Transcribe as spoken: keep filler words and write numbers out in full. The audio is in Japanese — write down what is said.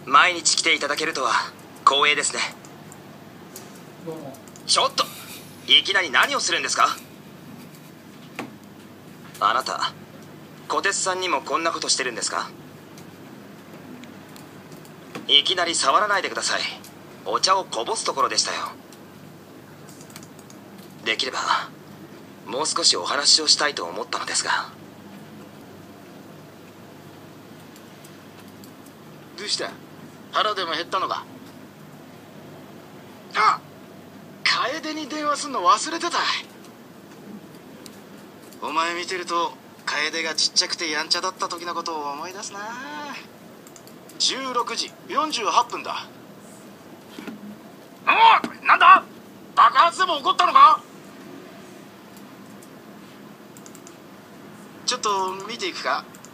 毎日来ていただけるとは光栄ですね。 どうも。 ちょっといきなり何をするんですか？あなた小鉄さんにもこんなことしてるんですか？いきなり触らないでください。お茶をこぼすところでしたよ。できればもう少しお話をしたいと思ったのですが。 どうした？腹でも減ったのか？あ、楓に電話すんの忘れてた。お前見てると楓がちっちゃくてやんちゃだった時のことを思い出すな。じゅうろくじよんじゅうはっぷんだ。おい、なんだ？爆発でも起こったのか？ちょっと見ていくか？